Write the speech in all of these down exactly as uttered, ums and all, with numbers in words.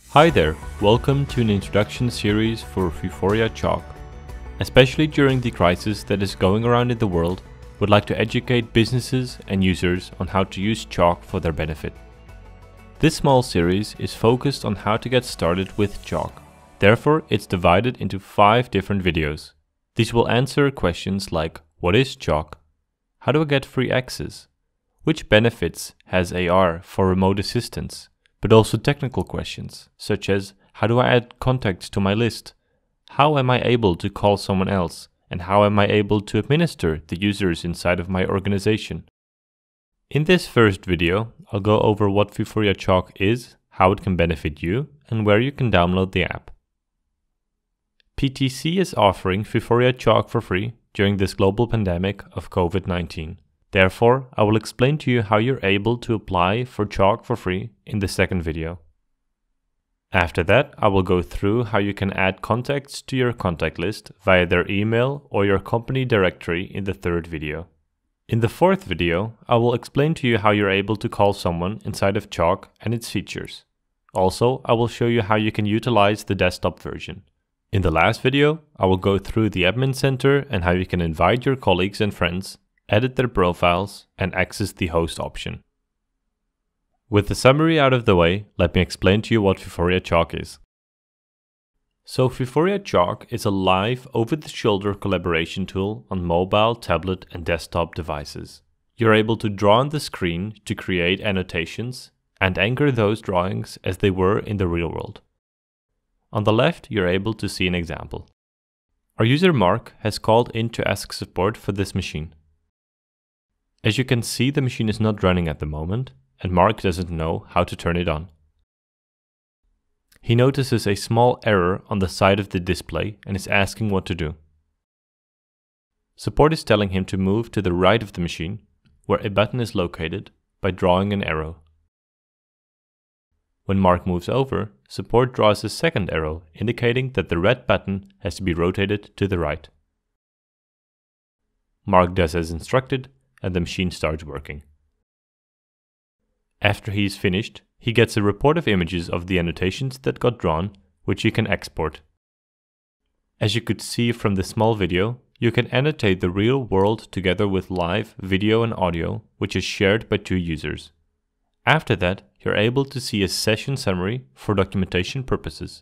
Hi there, welcome to an introduction series for Vuforia Chalk. Especially during the crisis that is going around in the world, would like to educate businesses and users on how to use Chalk for their benefit. This small series is focused on how to get started with Chalk. Therefore, it's divided into five different videos. These will answer questions like, what is Chalk? How do I get free access? Which benefits has A R for remote assistance? But also technical questions, such as, how do I add contacts to my list? How am I able to call someone else? And how am I able to administer the users inside of my organization? In this first video, I'll go over what Vuforia Chalk is, how it can benefit you, and where you can download the app. P T C is offering Vuforia Chalk for free during this global pandemic of COVID nineteen. Therefore, I will explain to you how you're able to apply for Chalk for free in the second video. After that, I will go through how you can add contacts to your contact list via their email or your company directory in the third video. In the fourth video, I will explain to you how you're able to call someone inside of Chalk and its features. Also, I will show you how you can utilize the desktop version. In the last video, I will go through the admin center and how you can invite your colleagues and friends, edit their profiles, and access the host option. With the summary out of the way, let me explain to you what Vuforia Chalk is. So Vuforia Chalk is a live, over-the-shoulder collaboration tool on mobile, tablet, and desktop devices. You're able to draw on the screen to create annotations and anchor those drawings as they were in the real world. On the left, you're able to see an example. Our user Mark has called in to ask support for this machine. As you can see, the machine is not running at the moment, and Mark doesn't know how to turn it on. He notices a small error on the side of the display and is asking what to do. Support is telling him to move to the right of the machine, where a button is located, by drawing an arrow. When Mark moves over, support draws a second arrow, indicating that the red button has to be rotated to the right. Mark does as instructed, and the machine starts working. After he is finished, he gets a report of images of the annotations that got drawn, which you can export. As you could see from the small video, you can annotate the real world together with live video and audio, which is shared by two users. After that, you're able to see a session summary for documentation purposes.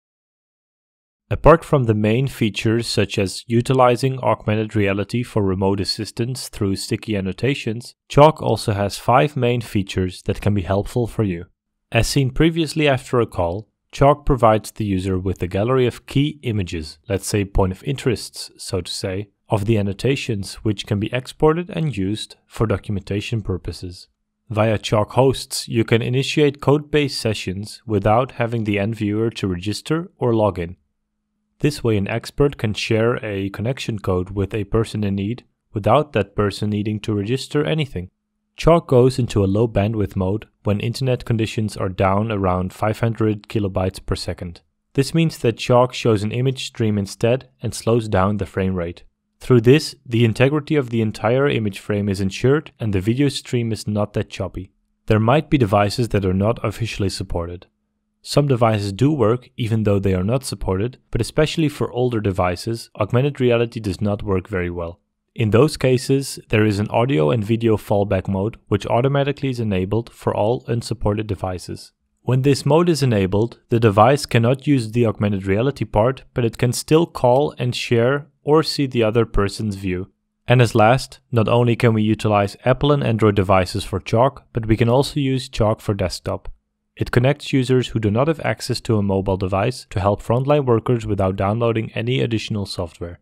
Apart from the main features such as utilizing augmented reality for remote assistance through sticky annotations, Chalk also has five main features that can be helpful for you. As seen previously after a call, Chalk provides the user with a gallery of key images, let's say point of interests, so to say, of the annotations which can be exported and used for documentation purposes. Via Chalk hosts, you can initiate code-based sessions without having the end viewer to register or log in. This way an expert can share a connection code with a person in need without that person needing to register anything. Chalk goes into a low bandwidth mode when internet conditions are down around five hundred kilobytes per second. This means that Chalk shows an image stream instead and slows down the frame rate. Through this, the integrity of the entire image frame is ensured and the video stream is not that choppy. There might be devices that are not officially supported. Some devices do work even though they are not supported, but especially for older devices, augmented reality does not work very well. In those cases, there is an audio and video fallback mode which automatically is enabled for all unsupported devices. When this mode is enabled, the device cannot use the augmented reality part, but it can still call and share or see the other person's view. And as last, not only can we utilize Apple and Android devices for Chalk, but we can also use Chalk for desktop. It connects users who do not have access to a mobile device to help frontline workers without downloading any additional software.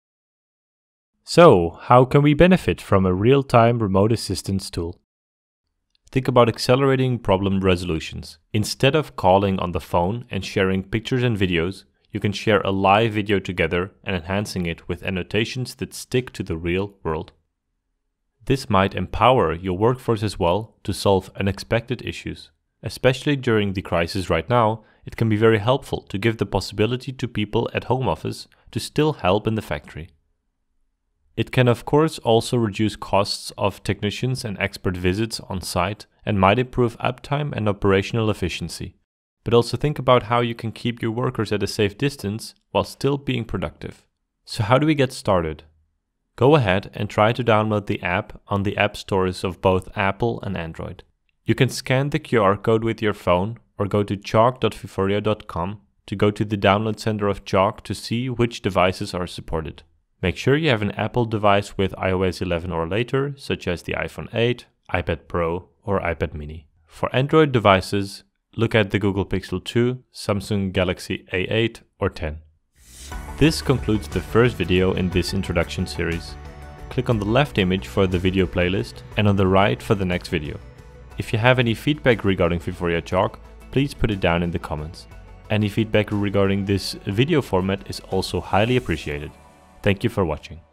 So, how can we benefit from a real-time remote assistance tool? Think about accelerating problem resolutions. Instead of calling on the phone and sharing pictures and videos, you can share a live video together and enhancing it with annotations that stick to the real world. This might empower your workforce as well to solve unexpected issues. Especially during the crisis right now, it can be very helpful to give the possibility to people at home office to still help in the factory. It can of course also reduce costs of technicians and expert visits on site and might improve uptime and operational efficiency. but also think about how you can keep your workers at a safe distance while still being productive. So how do we get started? Go ahead and try to download the app on the app stores of both Apple and Android. You can scan the Q R code with your phone or go to chalk dot vuforia dot com to go to the download center of Chalk to see which devices are supported. Make sure you have an Apple device with i O S eleven or later, such as the iPhone eight, iPad Pro, or iPad mini. For Android devices, look at the Google Pixel two, Samsung Galaxy A eight, or ten. This concludes the first video in this introduction series. Click on the left image for the video playlist and on the right for the next video. If you have any feedback regarding Vuforia Chalk, please put it down in the comments. Any feedback regarding this video format is also highly appreciated. Thank you for watching.